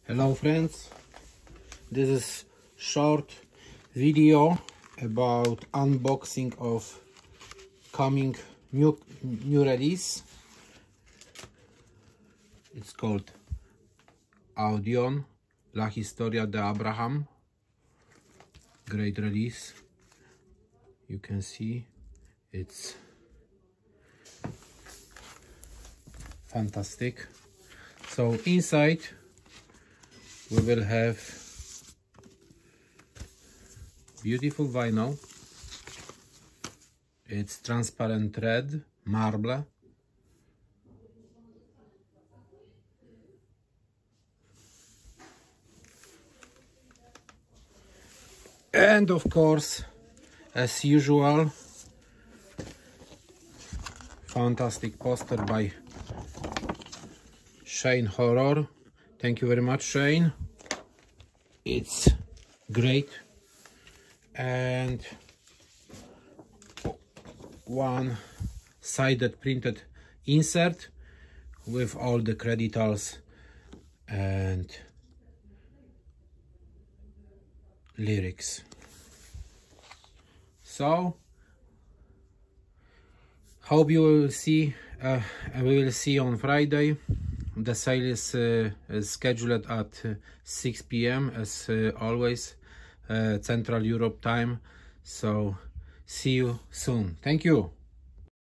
Hello friends, this is short video about unboxing of coming new release. It's called Audión, La Historia de Abraham. Great release. You can see it's fantastic. So inside we will have beautiful vinyl. It's transparent red marble. And of course, as usual, fantastic poster by Shane Horror. Thank you very much, Shane. It's great. And one-sided printed insert with all the creditals and lyrics. So hope you will see. We will see on Friday. The sale is scheduled at 6 p.m. as always, Central Europe time. So see you soon. Thank you.